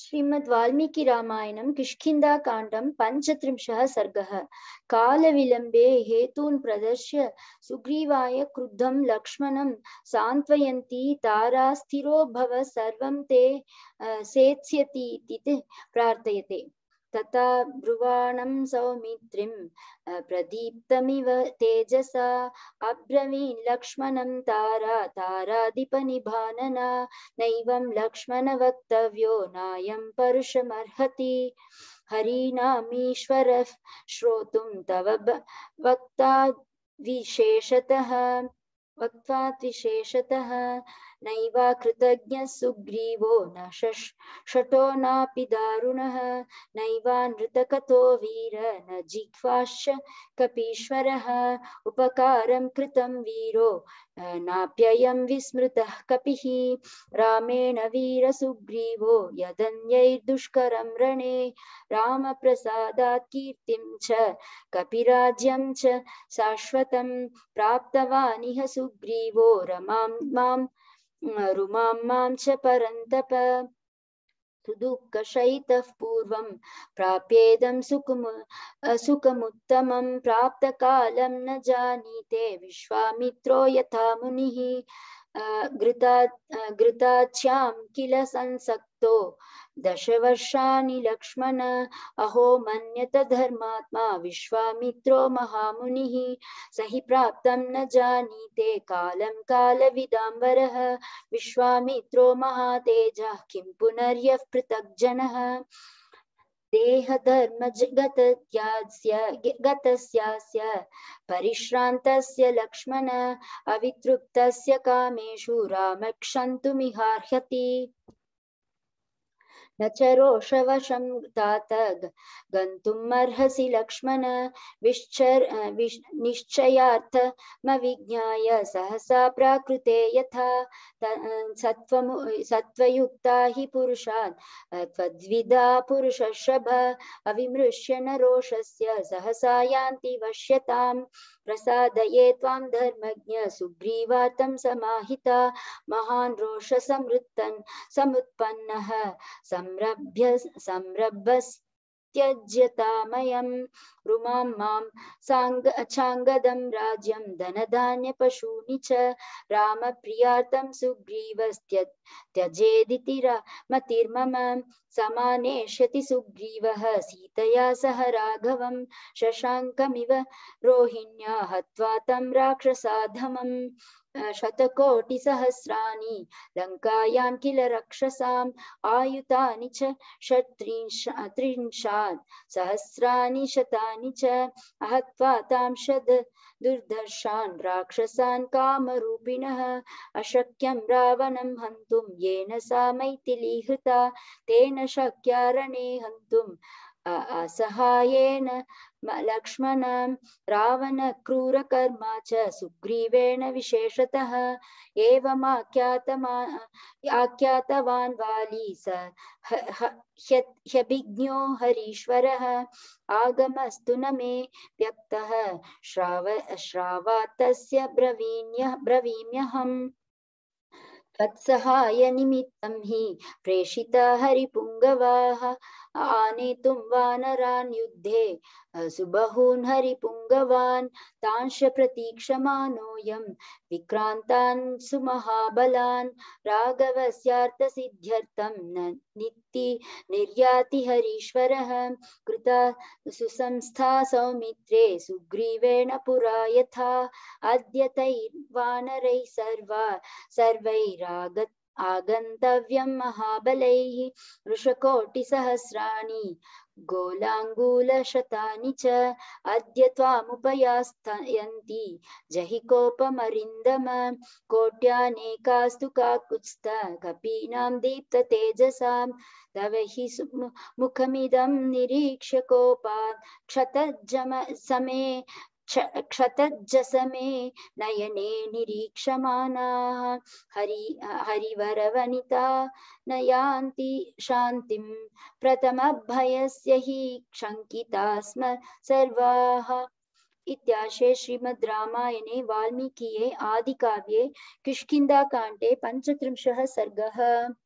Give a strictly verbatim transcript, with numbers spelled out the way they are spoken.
श्रीमद् वाल्मीकि रामायणं किष्किन्धाकाण्डं पञ्चत्रिंशः सर्गः। कालविलम्बे हेतून् प्रदर्श्य सुग्रीवाय क्रुद्धं लक्ष्मणं सान्त्वयन्ती तारा स्थिरो भव सर्वं ते सेत्स्यति इति प्रार्थयते। तथा ब्रुवाणं सौमित्रिं प्रदीप्तमिव तेजसा अब्रवीन् लक्ष्मणं तारा ताराधिपनिभानना नैवं लक्ष्मण वक्तव्यो नायं परुषमर्हति। हरिनामीश्वर श्रोतुं तव वक्ताद्विशेषतः वक्त्वाद्विशेषतः नैवा कृतज्ञः सुग्रीवो न शठो नापि दारुणः नैवानृतकथो वीर न जिह्वाश्च कपीश्वरः उपकारं कृतं वीरो नाप्ययं विस्मृतः कपिः रामेण वीरसुग्रीवो यदन्यैर्दुष्करं रणे रामप्रसादात् कीर्तिं च कपिराज्यं च शाश्वतं प्राप्तवान् इह सुग्रीवो रमां मां रुमां मां च परन्तप दुःखशयितः पूर्वं प्राप्येदं सुखमु सुखमुत्तमं प्राप्तकालं न जानीते विश्वामित्रो यथा मुनिः घृता घृताच्यां किल संसक्तो दशवर्षाणि लक्ष्मण अहो मन्यत धर्मात्मा विश्वामित्रो महामुनिः स हि प्राप्तं न जानीते कालं कालविदाम्बरः विश्वामित्रो महातेजः किं पुनर्यः पृथग्जनः देहधर्म गतस्यास्य परिश्रान्तस्य लक्ष्मण अवितृप्तस्य कामेषु राम क्षन्तुमिहार्हति न च रोषवशं तात गन्तुमर्हसि लक्ष्मण विश्चर निश्चयार्थमविज्ञाय सहसा प्राकृते यथा सत्त्वयुक्ता हि पुरुषान् त्वद्विदा पुरुषर्षभ अविमृश्य न रोषस्य सहसा यान्ति वश्यताम् प्रसादये त्वां धर्मज्ञ सुग्रीवार्तं समाहिता महान् रोषसमृत्तन् समुत्पन्नः संरभ्य संरभस्त्यज्यतामयं रुमां मां चाङ्गदं राज्यं धनधान्यपशूनि च रामप्रियार्थं सुग्रीवस्त्यजेदिति मतिर्मम समानेष्यति सुग्रीवः सीतया सह राघवं शशाङ्कमिव रोहिण्या हत्वा तं राक्षसाधमम् शतकोटिसहस्राणि लङ्कायां किल रक्षसाम् आयुतानि च षट्त्रिंशात् सहस्राणि शतानि च अहत्वा तां शद दुर्धर्षान् राक्षसान् कामरूपिणः अशक्यं रावणं हन्तुं येन सा मैथिली हृता तेन शक्या रणे हन्तुम् असहायेन लक्ष्मणं रावण क्रूरकर्मा च सुग्रीवेण विशेषतः एवमाख्यातवान् वाली स ह्यभिज्ञो हरीश्वरः आगमस्तु न मे व्यक्तः श्राव श्रावात्तस्य ब्रवीम्यहम् तत्सहाय निमित्तं हि प्रेषिता हरिपुङ्गवाः आनेतुं वानरान् युद्धे सुबहून् हरिपुङ्गवान् तांश प्रतीक्षमाणोऽयं विक्रान्तान् सुमहाबलान् राघवस्यार्थसिद्ध्यर्थं न नित्ति निर्याति हरीश्वरः कृता सुसंस्था सौमित्रे सुग्रीवेण पुरा यथा अद्य तैर्वानरैः सर्वा सर्वैरागत आगन्तव्यं महाबलैः वृषकोटिसहस्राणि गोलाङ्गूलशतानि च अद्य त्वामुपयास्यन्ति जहि कोपमरिन्दम कोट्यानेकास्तु काकुत्स्थ कपीनां दीप्ततेजसां तव हि मुखमिदं निरीक्ष्य कोपात् क्षतज्जम समे क्षतज्जसमे नयने निरीक्षमाणाः हरि हरिवरवनिता न यान्ति शान्तिं प्रथमभयस्य हि शङ्किता स्म सर्वाः। इत्याशे श्रीमद् रामायणे वाल्मीकिये आदिकाव्ये किष्किन्धाकाण्डे पञ्चत्रिंशः सर्गः।